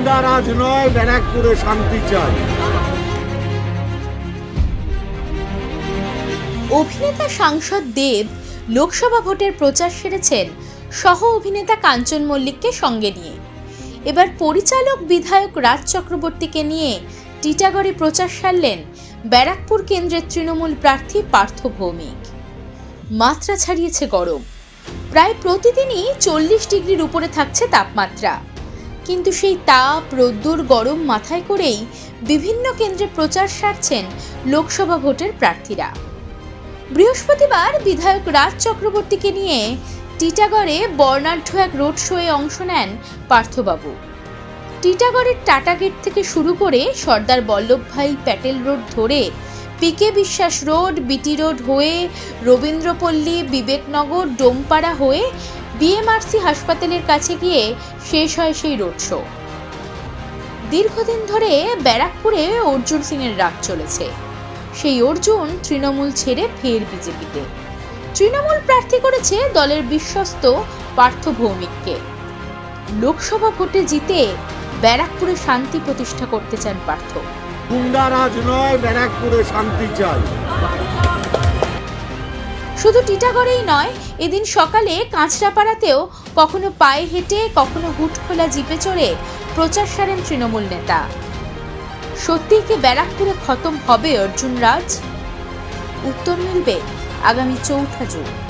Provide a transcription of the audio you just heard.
গুন্ডারাজ নয়, ব্যারাকপুরে শান্তি চাই। অভিনেতা সাংসদ দেব লোকসভা ভোটের প্রচার সেরেছেন সহ অভিনেতা কাঞ্চন মল্লিককে সঙ্গে নিয়ে। এবার পরিচালক বিধায়ক রাজ চক্রবর্তীকে নিয়ে টিটাগড়ে প্রচার সারলেন ব্যারাকপুর কেন্দ্রের তৃণমূল প্রার্থী পার্থ ভৌমিক। মাত্রা ছাড়িয়েছে গরম, প্রায় প্রতিদিনই 40 ডিগ্রির উপরে থাকছে তাপমাত্রা। কিন্তু সেই তাপ, রোদ্দুর, গরম মাথায় করেই বিভিন্ন কেন্দ্রে প্রচার সারছেন লোকসভা ভোটের প্রার্থীরা। বৃহস্পতিবার বিধায়ক রাজ চক্রবর্তীকে নিয়ে টিটাগড়ে বর্ণাঢ্য এক রোড শোয়ে অংশ নেন পার্থবাবু। টিটাগড়ের টাটা গেট থেকে শুরু করে সর্দার বল্লভভাই প্যাটেল রোড ধরে পিকে বিশ্বাস রোড, বিটি রোড হয়ে রবীন্দ্রপল্লী, বিবেকনগর, ডোমপাড়া হয়ে বিএমআরসি হাসপাতালের কাছে গিয়ে শেষ হয় সেই রোড শো। দীর্ঘদিন ধরে ব্যারাকপুরে অর্জুন সিং এর রাগ চলেছে। সেই অর্জুন তৃণমূল ছেড়ে ফের বিজেপিতে। তৃণমূল প্রার্থী করেছে দলের বিশ্বস্ত পার্থ ভৌমিককে। লোকসভা ভোটে জিতে ব্যারাকপুরে শান্তি প্রতিষ্ঠা করতে চান পার্থ। গুন্ডারাজ নয়, ব্যারাকপুরে শান্তি চাই। শুধু টিটাগড়েই নয়, এদিন সকালে কাঁচরাপাড়াতেও কখনো পায়ে হেঁটে, কখনো হুট খোলা জিপে চড়ে প্রচার সারেন তৃণমূল নেতা। সত্যিই কি ব্যারাকপুরে খতম হবে অর্জুন রাজ? উত্তর মিলবে আগামী 4 জুন।